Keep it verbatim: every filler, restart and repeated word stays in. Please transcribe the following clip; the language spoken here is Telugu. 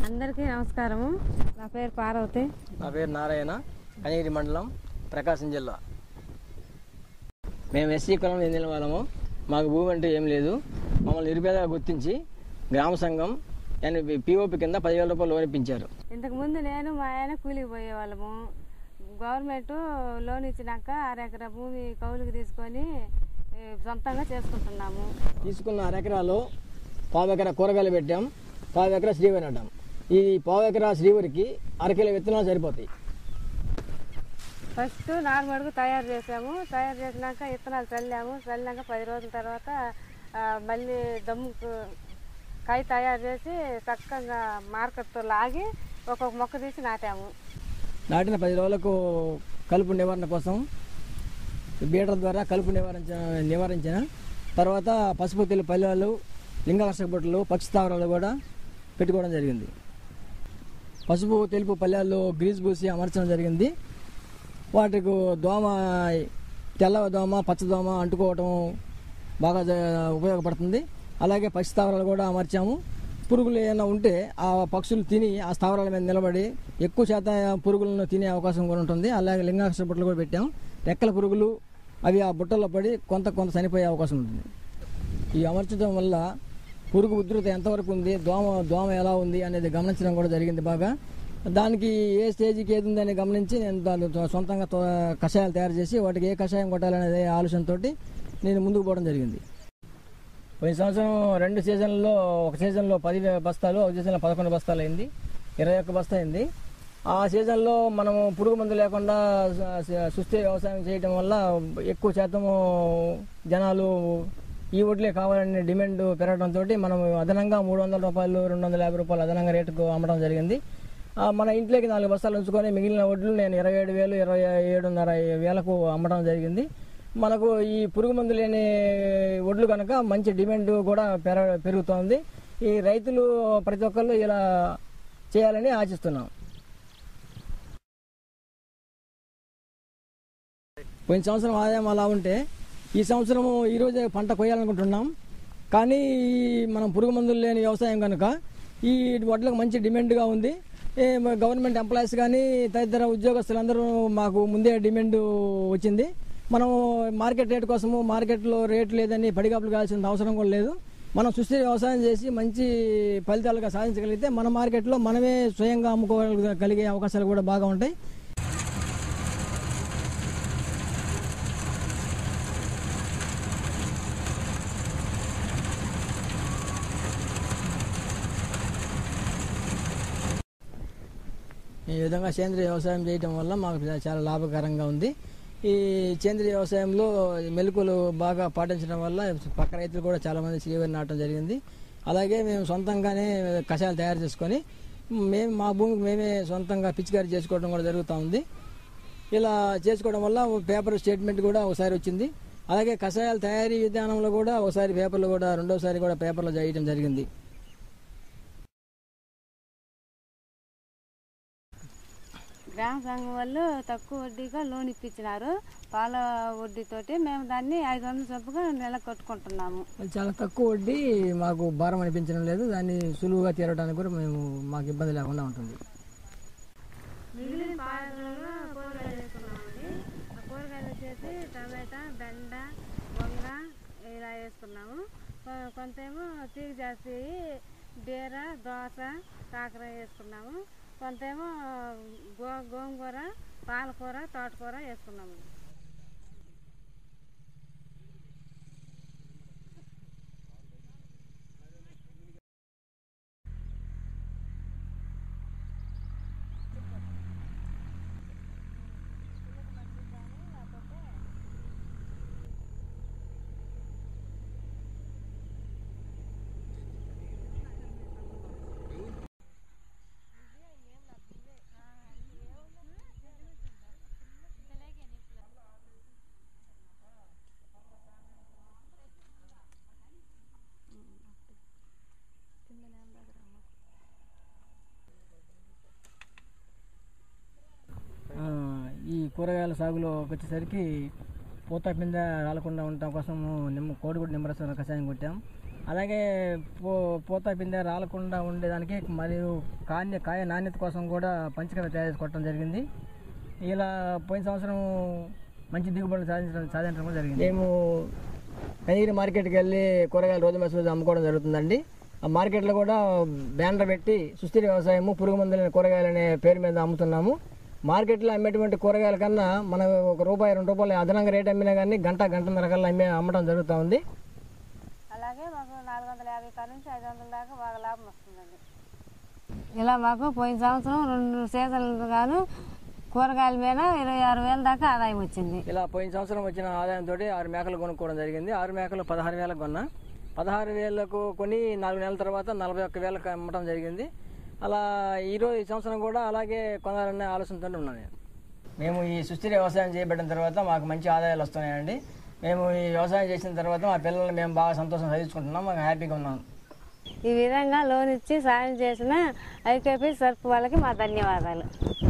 అందరికీ నమస్కారము. నా పేరు పార్వతి. నా పేరు నారాయణ. కనిగిరి మండలం, ప్రకాశం జిల్లా. మేము ఎస్సీ కులం చెందిన వాళ్ళము. మాకు భూమి అంటే ఏం లేదు. మమ్మల్ని నిరుపేదగా గుర్తించి గ్రామ సంఘం పిఓపి కింద పదివేల రూపాయలు లోన్ ఇప్పించారు. ఇంతకుముందు నేను మా ఆయన కూలికి పోయేవాళ్ళము. గవర్నమెంట్ లోన్ ఇచ్చినాక అరెకరా భూమి కౌలుకి తీసుకొని సొంతంగా చేసుకుంటున్నాము. తీసుకున్న అరెకరాలో పావు ఎకరా కూరగాయలు పెట్టాం, పావు ఎకరా శ్రీవరి నాటాం. ఈ పావు ఎకరా శ్రీవరికి అరకిలో విత్తనాలు సరిపోతాయి. ఫస్ట్ నాలుగు అడుగు తయారు చేసాము. తయారు చేసినాక విత్తనాలు చల్లాము. చల్లినాక పది రోజుల తర్వాత మళ్ళీ దమ్ముకు కాయ తయారు చేసి చక్కగా మార్కెట్తో లాగి ఒక్కొక్క మొక్క తీసి నాటాము. నాటిన పది రోజులకు కలుపు నివారణ కోసం బీటర్ ద్వారా కలుపు నివారించ నివారించిన తర్వాత పసుపు తెలు పల్లెలు, లింగాకర్షక బొట్టలు, పక్షి స్థావరాలు కూడా పెట్టుకోవడం జరిగింది. పసుపు తెలుపు పల్లెల్లో గ్రీజ్ పూసి అమర్చడం జరిగింది. వాటికి దోమ, తెల్ల దోమ, పచ్చ దోమ అంటుకోవటం బాగా ఉపయోగపడుతుంది. అలాగే పక్షి స్థావరాలు కూడా అమర్చాము. పురుగులు ఏమైనా ఉంటే ఆ పక్షులు తిని ఆ స్థావరాల మీద నిలబడి ఎక్కువ శాతం పురుగులను తినే అవకాశం కూడా ఉంటుంది. అలాగే లింగాకర్షక బుట్టలు కూడా పెట్టాము. రెక్కల పురుగులు అవి ఆ బుట్టల్లో పడి కొంత కొంత చనిపోయే అవకాశం ఉంటుంది. ఈ అమర్చడం వల్ల పురుగు ఉధృత ఎంతవరకు ఉంది, దోమ దోమ ఎలా ఉంది అనేది గమనించడం కూడా జరిగింది బాగా. దానికి ఏ స్టేజ్కి ఏది ఉందని గమనించి నేను దాని సొంతంగా కషాయాలు తయారు చేసి వాటికి ఏ కషాయం కొట్టాలనేది ఆలోచనతో నేను ముందుకు పోవడం జరిగింది. పోయిన సంవత్సరం రెండు సీజన్లలో, ఒక సీజన్లో పది బస్తాలు, ఒక సీజన్లో పదకొండు బస్తాలు అయింది, ఇరవై ఒక్క బస్తా అయింది. ఆ సీజన్లో మనము పురుగు మందు లేకుండా సుస్థిర వ్యవసాయం చేయడం వల్ల ఎక్కువ శాతము జనాలు ఈ వడ్లే కావాలనే డిమాండ్ పెరగడంతో మనం అదనంగా మూడు వందల రూపాయలు రెండు వందల యాభై రూపాయలు అదనంగా రేటుకు అమ్మడం జరిగింది. మన ఇంట్లోకి నాలుగు బస్తాలు ఉంచుకొని మిగిలిన వడ్లు నేను ఇరవై ఏడు వేలు ఇరవై ఏడున్నర వేలకు అమ్మడం జరిగింది. మనకు ఈ పురుగు మందు లేని వడ్లు కనుక మంచి డిమాండ్ కూడా పెర పెరుగుతోంది. ఈ రైతులు ప్రతి ఒక్కళ్ళు ఇలా చేయాలని ఆశిస్తున్నాం. పోయిన సంవత్సరం ఆదాయం అలా ఉంటే ఈ సంవత్సరం ఈరోజే పంట కొయ్యాలనుకుంటున్నాం. కానీ మనం పురుగు మందులు లేని వ్యవసాయం కనుక ఈ వడ్లకు మంచి డిమాండ్గా ఉంది. గవర్నమెంట్ ఎంప్లాయీస్ కానీ తదితర ఉద్యోగస్తులందరూ మాకు ముందే డిమాండ్ వచ్చింది. మనం మార్కెట్ రేటు కోసము మార్కెట్లో రేటు లేదని పడిగాపులు కావాల్సిన అవసరం కూడా లేదు. మనం సుస్థిర వ్యవసాయం చేసి మంచి ఫలితాలుగా సాధించగలిగితే మన మార్కెట్లో మనమే స్వయంగా అమ్ముకోగలిగే అవకాశాలు కూడా బాగా ఉంటాయి. ఈ విధంగా సేంద్రీయ వ్యవసాయం చేయటం వల్ల మాకు చాలా లాభకరంగా ఉంది. ఈ సేంద్రీయ వ్యవసాయంలో మెలకువలు బాగా పాటించడం వల్ల పక్క రైతులు కూడా చాలామంది శ్రీవరి నాటడం జరిగింది. అలాగే మేము సొంతంగానే కషాయాలు తయారు చేసుకొని మేము మా భూమికి మేమే సొంతంగా పిచికారీ చేసుకోవడం కూడా జరుగుతూ ఉంది. ఇలా చేసుకోవడం వల్ల పేపర్ స్టేట్మెంట్ కూడా ఒకసారి వచ్చింది. అలాగే కషాయాల తయారీ విధానంలో కూడా ఒకసారి పేపర్లు కూడా రెండోసారి కూడా పేపర్లో చేయడం జరిగింది. గ్రామ సంఘం వాళ్ళు తక్కువ వడ్డీగా లోన్ ఇప్పించినారు. పాల వడ్డీతోటి మేము దాన్ని ఐదు వందల చొప్పుగా నెల కట్టుకుంటున్నాము. చాలా తక్కువ వడ్డీ, మాకు భారం అనిపించడం లేదు. దాన్ని సులువుగా తీరడానికి కూడా మేము మాకు ఇబ్బంది లేకుండా ఉంటుంది. మిగిలిన పాలలో కూరగాయలు వేసుకున్నామండి. ఆ కూరగాయలు వచ్చేసి టమాటా, బెండ, వంగ ఇలా వేసుకున్నాము. కొంతేమో తీగ జాస్తి బీర, దోస, కాకర వేసుకున్నాము. కొంతేమో గో గోంగూర, పాలకూర, తోటకూర వేసుకున్నాము. ఈ కూరగాయల సాగులో వచ్చేసరికి పూత పింద రాలకుండా ఉండటం కోసం నిమ్మ కోడిగుడ్డు నిమ్మరసం కషాయం కొట్టాం. అలాగే పూ పూత పిందె రాలకుండా ఉండేదానికి మరియు కాన్య కాయ నాణ్యత కోసం కూడా పంచకవ్య తయారు చేసుకోవడం జరిగింది. ఇలా పోయిన సంవత్సరం మంచి దిగుబడులు సాధించడం సాధించడం కూడా జరిగింది. మేము కనిగిరి మార్కెట్కి వెళ్ళి కూరగాయలు రోజు మెస్ రోజు అమ్ముకోవడం జరుగుతుందండి. ఆ మార్కెట్లో కూడా బ్యానర్ పెట్టి సుస్థిర వ్యవసాయము పురుగు మందులైన కూరగాయలు అనే పేరు మీద అమ్ముతున్నాము. మార్కెట్లో అమ్మేటువంటి కూరగాయల కన్నా మనకు ఒక రూపాయి రెండు రూపాయలు అదనంగా రేట్ అమ్మినా కానీ గంట గంటన్నర కల్లా అమ్మే అమ్మడం జరుగుతూ ఉంది. అలాగే మాకు నాలుగు వందల యాభై కాడ నుంచి ఐదు వందల దాకా బాగా లాభం వస్తుందండి. ఇలా మాకు పోయిన సంవత్సరం రెండు సీజన్లు గాను కూరగాయల మీద ఇరవై ఆరు వేల దాకా ఆదాయం వచ్చింది. ఇలా పోయిన సంవత్సరం వచ్చిన ఆదాయంతో ఆరు మేకలు కొనుక్కోవడం జరిగింది. ఆరు మేకలు పదహారు వేలకు కొన్నా. పదహారు వేలకు కొని నాలుగు నెలల తర్వాత నలభై ఒక్క వేలకు అమ్మటం జరిగింది. అలా ఈరోజు ఈ సంవత్సరం కూడా అలాగే కొనాలనే ఆలోచనతో ఉన్నాను. మేము ఈ సుస్థిర వ్యవసాయం చేయబడిన తర్వాత మాకు మంచి ఆదాయాలు వస్తున్నాయండి. మేము ఈ వ్యవసాయం చేసిన తర్వాత మా పిల్లల్ని మేము బాగా సంతోషం చదివించుకుంటున్నాం. మాకు హ్యాపీగా ఉన్నాం. ఈ విధంగా లోన్ ఇచ్చి సాయం చేసిన ఐకేపీ సర్ప్ వాళ్ళకి మా ధన్యవాదాలు.